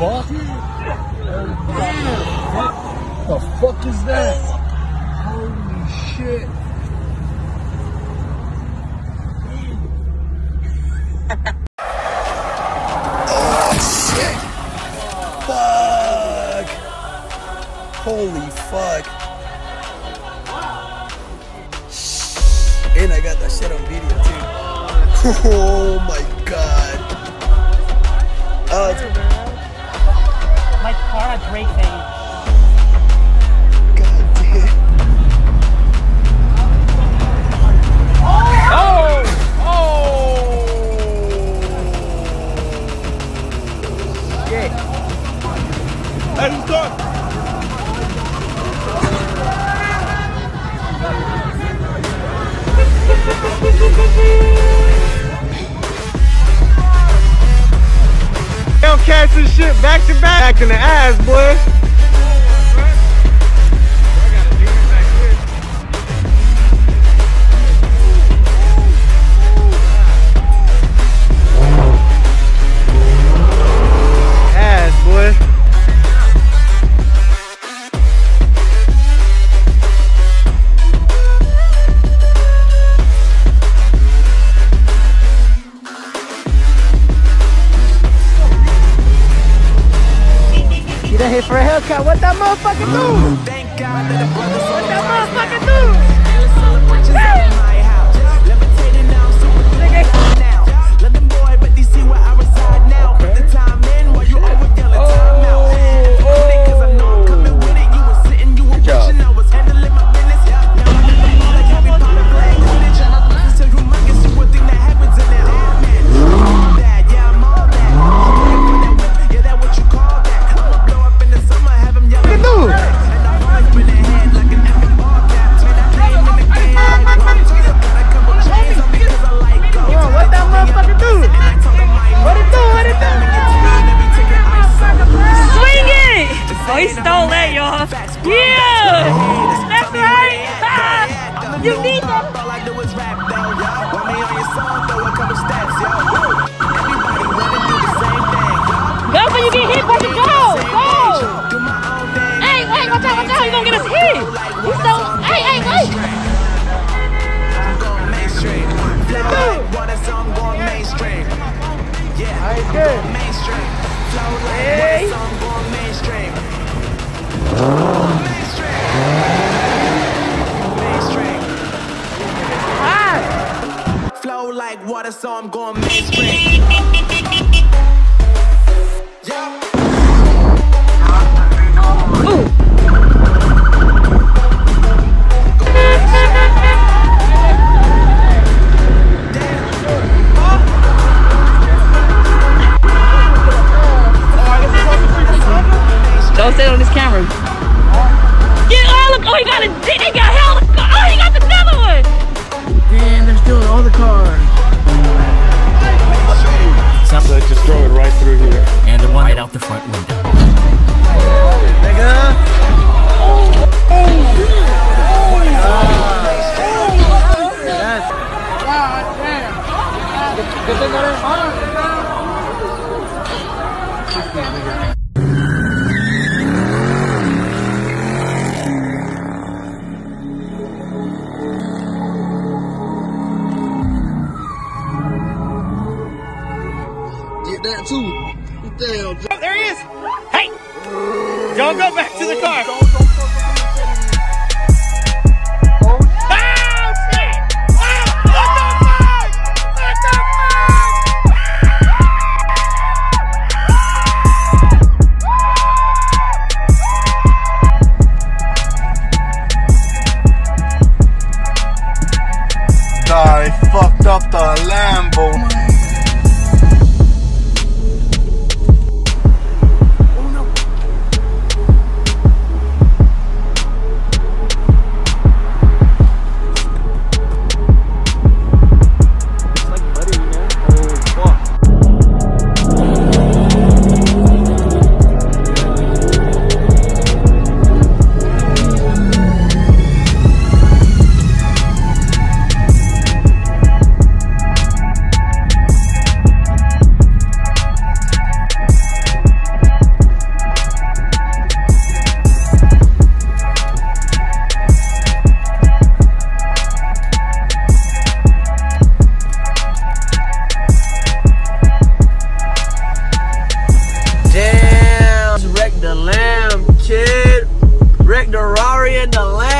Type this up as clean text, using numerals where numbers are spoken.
fuck? What the fuck is that? Holy shit. Oh shit. Fuck. Holy fuck. And I got that shit on video too. Oh my god. My car had brake thing. God damn. Oh! Shit. Let's go. Hellcats and shit back to back. Back in the ass, boy. Ass, boy. You done hit for a Hellcat. What that motherfucker do? What that motherfucker do? London boy, but they see where I reside now. Put the time in while you always yelling time out. Cause I know I'm coming with it. You were sitting, you were watching, I was handling my business. Now I'm like Harry Potter playing Quidditch. And my business is humongous, you would think that happens in it. All that, yeah, I'm all that. Yeah, that's what you call that. I'ma blow up in the summer, have him yelling. And I'm always been ahead like an effing ball cap. Turn that name in the game like Rari. Got a couple chains on me cause I like go. What that motherfucker do? What it do? What it do? Swing it! Oh, he stole that, y'all. Yeah! That's right! You need that! All I do is rap, though. Want me on your song, throw a couple steps, yo. Everybody wanna do the same thing. Go when you get hit, fucking go! Go! Hey, wait, watch out, you gonna get us hit! You stole. Hey, wait! I'm going mainstream. Flow like water, so I'm going mainstream. Yeah, I'm going mainstream. Flow like water, so I'm going mainstream. Mainstream. Flow like water, so I'm going mainstream. Yeah. Don't say it on this camera. Get all the. Oh, he got a. He got hell. Oh, he got another one. Damn, they're stealing all the cars. So just throw it right through here. And the one right out the front window. Nigga. Get that too. Damn. Oh, there he is. Hey, don't go back to the car. They fucked up the Lambo. the Rari and the Lambo.